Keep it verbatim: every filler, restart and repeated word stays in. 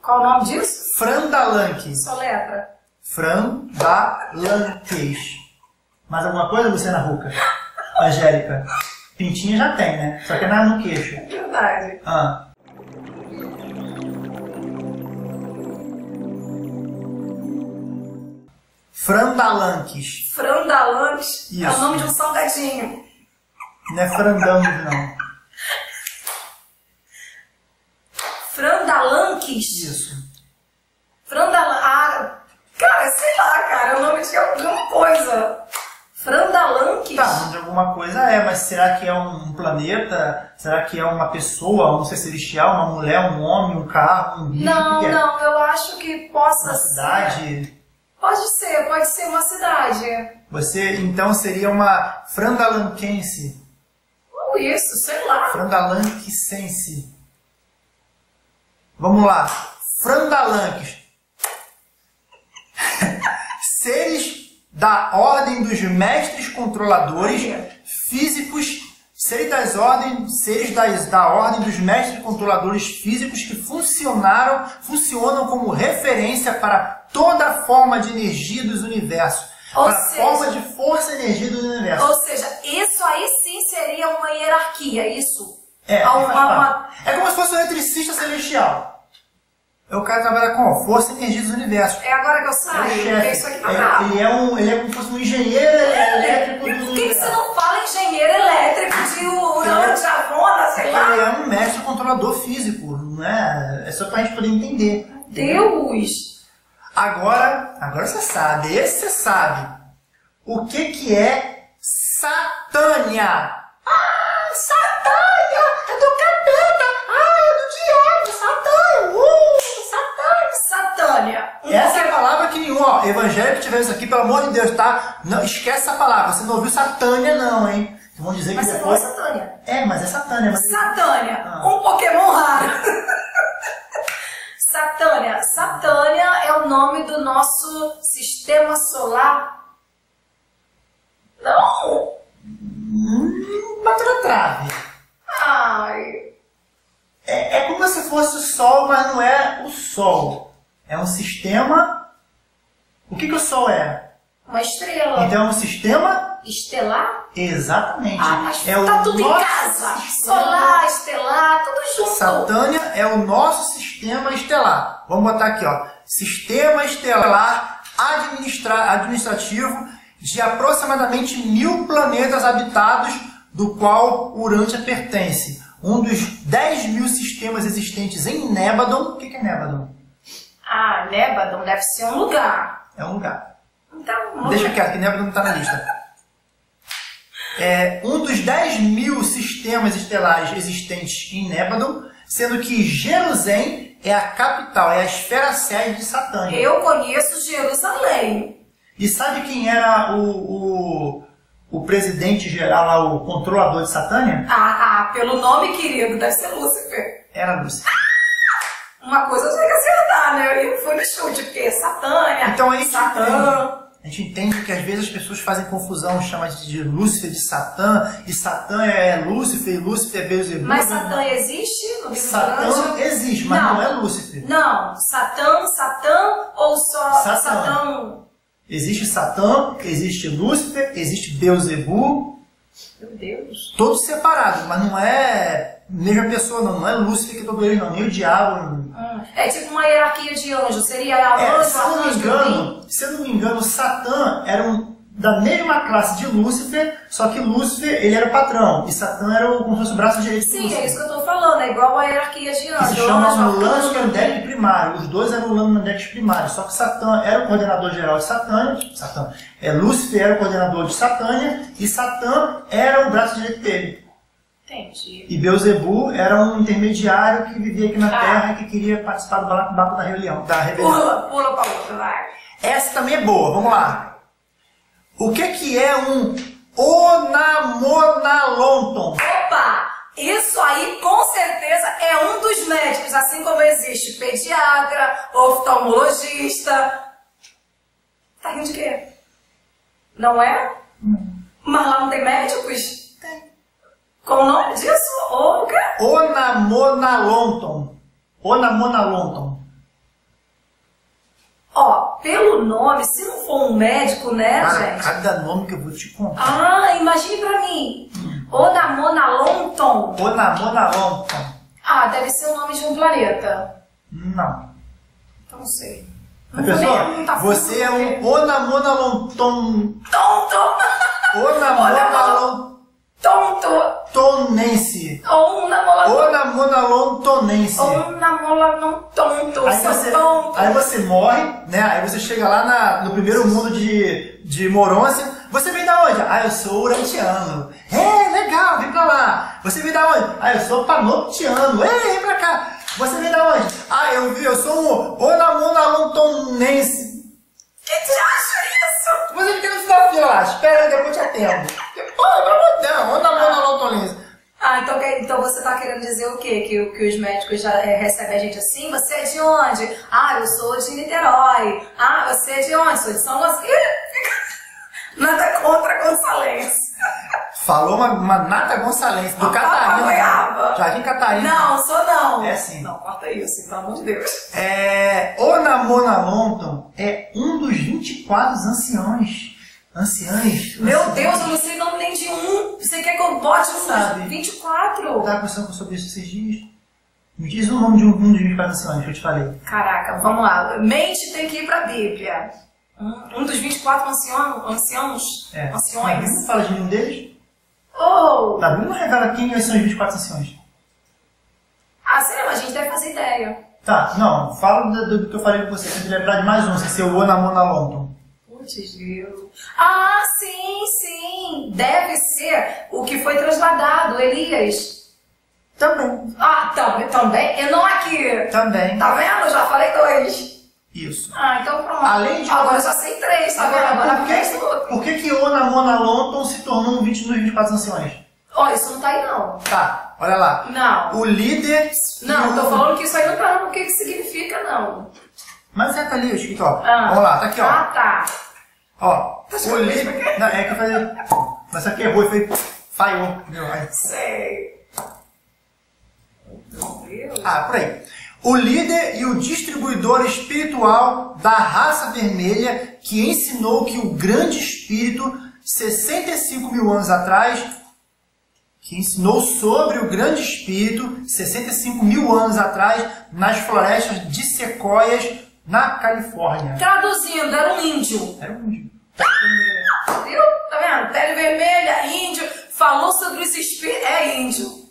Qual o nome disso? Frandalanques. Soletra. Frandalanques. Mais alguma coisa, Luciana Hucker? Angélica? Pintinha já tem, né? Só que é no queixo. É verdade. Ah. Frandalanques. Frandalanques é o Isso. nome de um salgadinho. Não é frandangos, não. Frandalanques? Isso. Frandalan... Ah, cara, sei lá, cara. É o nome de alguma coisa. Frandalanques? Tá, nome de alguma coisa é, mas será que é um planeta? Será que é uma pessoa, um ser celestial, uma mulher, um homem, um carro, um bicho? Não, o que que é? não. Eu acho que possa Uma ser... cidade? Pode ser, pode ser uma cidade. Você, então, seria uma frandalanquense. Ou isso, sei lá. Frandalanquense. Vamos lá. Frandalanques. Seres da ordem dos mestres controladores físicos, seres das ordens, seres das, da ordem dos mestres controladores físicos que funcionaram, funcionam como referência para toda forma de energia dos universos. Ou para seja- forma de força e energia do universo. Ou seja, isso aí sim seria uma hierarquia, isso? É, Uma- faz parte. uma- É como se fosse um eletricista celestial. O cara trabalha com força e energia dos universos. É agora que eu É o saio, chefe. porque isso aqui tá É- bravo. ele, é um, ele é como se fosse um engenheiro elétrico do Por que, que você universo. não fala engenheiro elétrico de Urano, de Avona, sei lá? Ele é um mestre controlador físico, não é? É só pra gente poder entender. Deus! Agora, agora você sabe, esse você sabe. O que que é Satânia? Ah, Satânia! É do capeta! Ah, é do diabo! Satânia! Uh, Satânia! Satânia. Um Essa é a palavra que nenhum, ó, evangélico que tiver isso aqui, pelo amor de Deus, tá? Não, esquece essa palavra, você não ouviu Satânia não, hein? Vão dizer Mas que você falou depois... Satânia. É, mas é Satânia. Mas... Satânia, Ah. um Pokémon raro. Satânia. Satânia é o nome do nosso sistema solar. Não! Hum, bateu na trave. Ai. É, é como se fosse o Sol, mas não é o Sol. É um sistema... O que que o Sol é? Uma estrela. Então é um sistema... Estelar? Exatamente. Ah, mas é tá o tudo em nosso casa. sistema- Solar, estelar, tudo junto. Satânia é o nosso sistema estelar. Vamos botar aqui, ó. Sistema estelar administra- administrativo de aproximadamente mil planetas habitados, do qual Urântia pertence. Um dos dez mil sistemas existentes em Nébadon. O que que é Nébadon? Ah, Nébadon deve ser um lugar. É um lugar. Então, vamos Deixa lá. quieto, que Nébadon não está na lista. É um dos dez mil sistemas estelares existentes em Nébadon, sendo que Jerusalém é a capital, é a esfera sede de Satânia. Eu conheço Jerusalém. E sabe quem era o, o, o presidente geral lá, o controlador de Satânia? Ah, ah, pelo nome, querido, deve ser Lúcifer. Era Lúcifer. Uma coisa eu tinha que acertar, né? Eu fui no chute, porque Satânia, Então aí Satã. a gente entende que às vezes as pessoas fazem confusão, chamam de Lúcifer de Satã, e Satã é Lúcifer, e Lúcifer é Beelzebub. Mas Satã existe no livro de Satã Anjo? existe, mas não, é Lúcifer. Não, Satã, Satã ou só Satã. Satã? Existe Satã, existe Lúcifer, existe Beelzebub, Meu Deus. todos separados, mas não é a mesma pessoa não, não é Lúcifer que todo ele não, nem o diabo. Hum, É tipo uma hierarquia de anjos. Seria É, anjo, se eu não me arcanjo, engano, se eu não me engano, Satã era um, da mesma classe de Lúcifer, só que Lúcifer ele era o patrão e Satã era o, como se fosse o braço direito de Sim, Lúcifer. é isso que eu tô falando. É igual a hierarquia de Que anjos. se chama Anjo, Mulansk arcanjo, Andek primário. Os dois eram Mulansk primário. Só que Satã era o coordenador geral de Satânia. Satã. É, Lúcifer era o coordenador de Satânia. E Satã era o braço direito dele. Entendi. E Beelzebub era um intermediário que vivia aqui na Ah. Terra e que queria participar do balacobaco da rebelião. Da rebelião. Pula, pula pra outra, vai. Essa também é boa. Vamos lá. O que, que é um Onamonalonton? Opa! Isso aí com certeza é um dos médicos, assim como existe pediatra, oftalmologista. Tá rindo de quê? Não é? Mas lá não tem médicos? Tem. Qual o nome disso? Ou o quê? Onamonalonton. Onamonalonton. pelo nome, se não for um médico, né, Cara, gente? cada nome que eu vou te contar. Ah, imagine pra mim. Hum. Onamonalonton. Onamonalonton. Ah, deve ser o nome de um planeta. Não. Então não sei. Não pessoal, tá você é um Onamonalonton. Tonto. Onamonalonton. Tonto. Tonense. Onamonalontonense. Onamonalontonense. Onamonalontonto. Aí você, aí você morre, né? Aí você chega lá na, no primeiro mundo de, de Morôncia. Você vem da onde? Ah, eu sou urantiano. É, legal, vem pra lá. Você vem da onde? Ah, eu sou panoptiano. É, vem pra cá. Você vem da onde? Ah, eu vi, eu sou um Onamonalontonense. Que te acha isso? Você fica no final da fila lá, espera, depois te atendo. Pô, pelo amor de Deus, Onamonalontonense. Ah, então, então você tá querendo dizer o quê? Que, que os médicos já é, recebem a gente assim? Você é de onde? Ah, eu sou de Niterói. Ah, você é de onde? Sou de São Gonçalo. Nada contra Gonçalense. Falou uma, uma nata gonçalense, do Catarina. Jardim Catarina. Não, sou não. É sim. Não, corta isso, pelo amor de Deus. É, Onamonalonton é um dos vinte e quatro anciões. Anciães? Meu anciães. Deus, eu não sei o nome nem de um. Você quer que eu bote um Sabe? vinte e quatro? Eu tava pensando sobre isso esses dias. Me diz o nome de um, um dos vinte e quatro anciões que eu te falei. Caraca, vamos lá. Mente tem que ir pra Bíblia. Um, um dos vinte e quatro ancião, anciãos? É. Anciões? A Bíblia não fala de nenhum deles? Oh! A Bíblia não revela quem são os vinte e quatro anciões. Ah, sei lá, a gente deve fazer ideia. Tá, não, fala do, do que eu falei com você. Tem que lembrar de mais um, que é seu Onamonalonton. Putz, Deus. Ah, sim, sim. Deve ser o que foi trasladado, Elias. Também. Ah, também, também. E não aqui. Também. Tá vendo? Já falei dois. Isso. Ah, então pronto. Além de... Agora eu já sei três, tá vendo? Agora por, que, por que que Onamonalonton se tornou um vinte dos vinte e quatro anciões? Ó, oh, isso não tá aí não. Tá, olha lá. Não. O líder... Não, o... tô falando que isso aí não tá no que que significa, não. Mas é, tá ali, escrito, ó. Ah. Vamos lá, tá aqui, ó. Ah, tá. Ó, o líder... Não, é que eu falei... Mas aqui errou e foi... Falhou. Meu, ai. Sei. Meu Deus. Ah, por aí. O líder e o distribuidor espiritual da raça vermelha que ensinou que o grande espírito, sessenta e cinco mil anos atrás, que ensinou sobre o grande espírito, sessenta e cinco mil anos atrás, nas florestas de sequoias, na Califórnia. Traduzindo, era um índio. Era um índio. Viu? Tá vendo? Pele vermelha, índio. Falou sobre os espíritos. É índio.